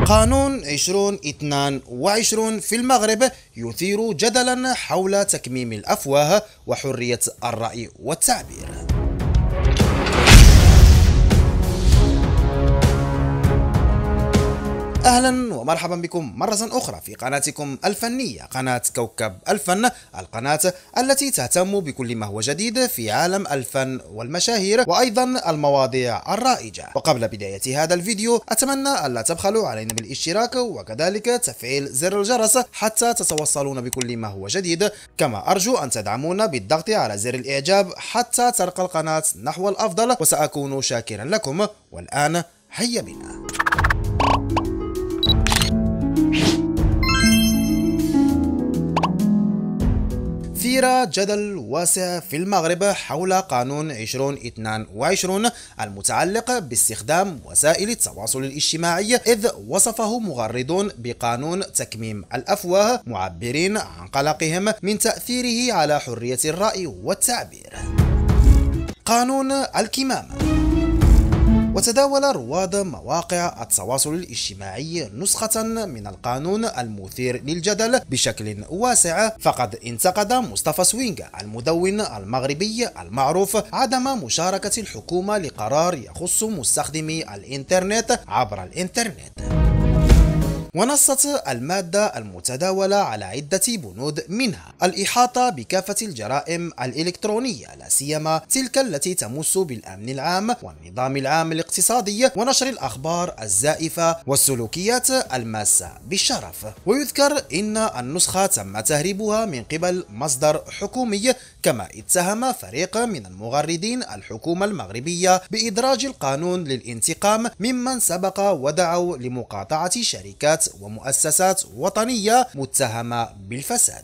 قانون 2022 في المغرب يثير جدلا حول تكميم الأفواه وحرية الرأي والتعبير. أهلا ومرحبا بكم مرة أخرى في قناتكم الفنية، قناة كوكب الفن، القناة التي تهتم بكل ما هو جديد في عالم الفن والمشاهير وأيضا المواضيع الرائجة. وقبل بداية هذا الفيديو أتمنى ألا تبخلوا علينا بالاشتراك وكذلك تفعيل زر الجرس حتى تتوصلون بكل ما هو جديد، كما أرجو أن تدعمونا بالضغط على زر الإعجاب حتى ترقى القناة نحو الأفضل، وسأكون شاكرا لكم. والآن هيا بنا. ثير جدل واسع في المغرب حول قانون 2022 المتعلق باستخدام وسائل التواصل الاجتماعي، إذ وصفه مغردون بقانون تكميم الأفواه، معبرين عن قلقهم من تأثيره على حرية الرأي والتعبير. قانون الكمامة. وتداول رواد مواقع التواصل الاجتماعي نسخة من القانون المثير للجدل بشكل واسع، فقد انتقد مصطفى سوينغا المدون المغربي المعروف عدم مشاركة الحكومة لقرار يخص مستخدمي الإنترنت عبر الإنترنت. ونصت المادة المتداولة على عدة بنود، منها الإحاطة بكافة الجرائم الإلكترونية لا سيما تلك التي تمس بالأمن العام والنظام العام الاقتصادي، ونشر الأخبار الزائفة والسلوكيات الماسة بالشرف. ويذكر إن النسخة تم تهريبها من قبل مصدر حكومي، كما اتهم فريق من المغردين الحكومة المغربية بإدراج القانون للانتقام ممن سبق ودعوا لمقاطعة شركات ومؤسسات وطنية متهمة بالفساد.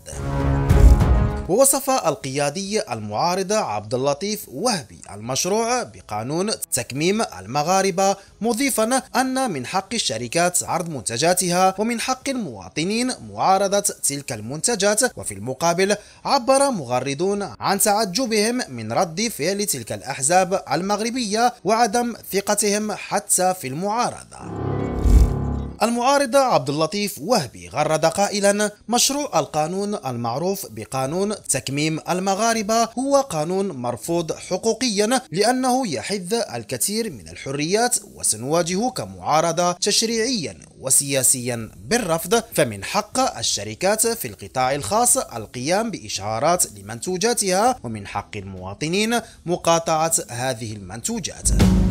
ووصف القيادي المعارض عبد اللطيف وهبي المشروع بقانون تكميم المغاربة، مضيفا أن من حق الشركات عرض منتجاتها ومن حق المواطنين معارضة تلك المنتجات. وفي المقابل عبر مغردون عن تعجبهم من رد فعل تلك الأحزاب المغربية وعدم ثقتهم حتى في المعارضة. المعارض عبد اللطيف وهبي غرد قائلا: مشروع القانون المعروف بقانون تكميم المغاربة هو قانون مرفوض حقوقيا، لأنه يحث الكثير من الحريات، وسنواجه كمعارضة تشريعيا وسياسيا بالرفض. فمن حق الشركات في القطاع الخاص القيام بإشعارات لمنتوجاتها، ومن حق المواطنين مقاطعة هذه المنتوجات.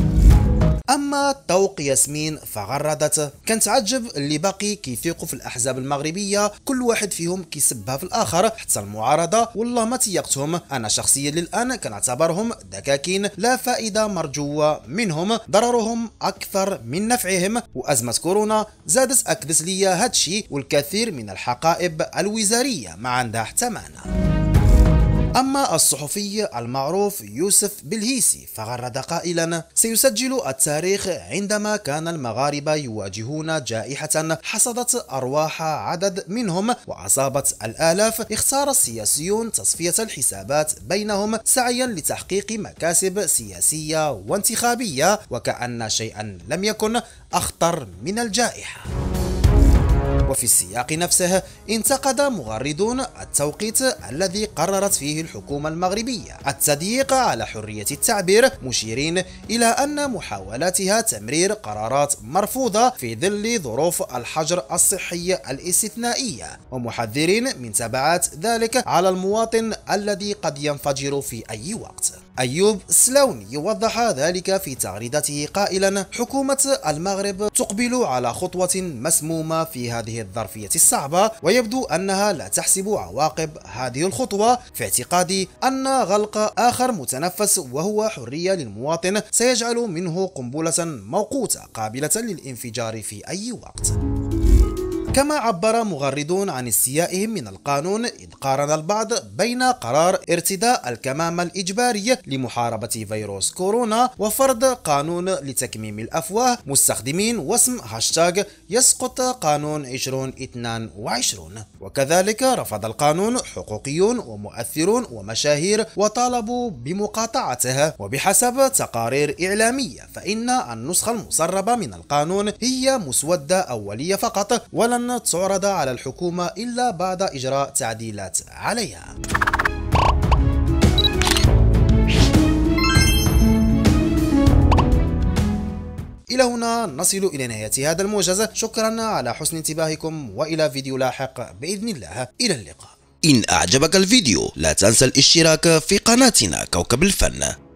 أما توق ياسمين فغردت: كان تعجب اللي باقي كيثيقوا في الأحزاب المغربية، كل واحد فيهم كيسبها في الآخر، حتى المعارضة والله ما تيقتهم. أنا شخصيا للآن كنعتبرهم دكاكين لا فائدة مرجوة منهم، ضررهم أكثر من نفعهم، وأزمة كورونا زادت أكدت لي هادشي، والكثير من الحقائب الوزارية ما عندها حتى معنى. أما الصحفي المعروف يوسف بلهيسي فغرد قائلا: سيسجل التاريخ عندما كان المغاربة يواجهون جائحة حصدت أرواح عدد منهم وأصابت الآلاف، اختار السياسيون تصفية الحسابات بينهم سعيا لتحقيق مكاسب سياسية وانتخابية، وكأن شيئا لم يكن أخطر من الجائحة. وفي السياق نفسه انتقد مغردون التوقيت الذي قررت فيه الحكومة المغربية التضييق على حرية التعبير، مشيرين إلى أن محاولاتها تمرير قرارات مرفوضة في ظل ظروف الحجر الصحي الاستثنائية، ومحذرين من تبعات ذلك على المواطن الذي قد ينفجر في أي وقت. أيوب السلاوني يوضح ذلك في تغريدته قائلا: حكومة المغرب تقبل على خطوة مسمومة في هذه الظرفية الصعبة، ويبدو أنها لا تحسب عواقب هذه الخطوة، في اعتقادي أن غلق آخر متنفس وهو حرية للمواطن سيجعل منه قنبلة موقوتة قابلة للانفجار في أي وقت. كما عبر مغردون عن استيائهم من القانون، إذ قارن البعض بين قرار ارتداء الكمامة الإجباري لمحاربة فيروس كورونا وفرض قانون لتكميم الأفواه، مستخدمين واسم هاشتاغ يسقط قانون 2022. وكذلك رفض القانون حقوقيون ومؤثرون ومشاهير وطالبوا بمقاطعته. وبحسب تقارير إعلامية فإن النسخة المسربة من القانون هي مسودة أولية فقط، ولن تعرض على الحكومة إلا بعد إجراء تعديلات عليها. إلى هنا نصل إلى نهاية هذا الموجز، شكرا على حسن انتباهكم، وإلى فيديو لاحق بإذن الله. إلى اللقاء. إن أعجبك الفيديو لا تنسى الاشتراك في قناتنا كوكب الفن.